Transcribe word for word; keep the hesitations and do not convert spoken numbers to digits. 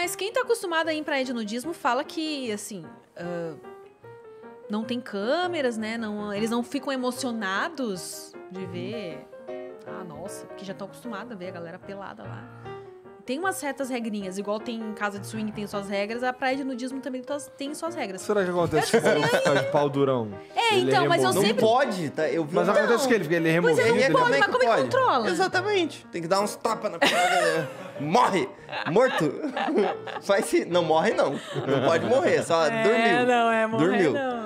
Mas quem tá acostumado a ir em praia de nudismo fala que, assim... Uh, não tem câmeras, né? Não, eles não ficam emocionados de ver... Ah, nossa, porque já estão acostumados a ver a galera pelada lá. Tem umas certas regrinhas, igual tem em casa de swing tem suas regras, a praia de nudismo também tem suas regras. Será que acontece com o cara de pau durão? É, ele então, é mas eu Não sempre... pode, tá? Eu vi Mas uma... acontece que ele, ele é Pois removido. é, não pode, Como é mas que como é que pode? controla? Exatamente. Tem que dar uns tapas na parada. Morre! Morto! Faz se... Não morre, não. Não pode morrer, só É, dormiu. não, é morrer Dormiu. não.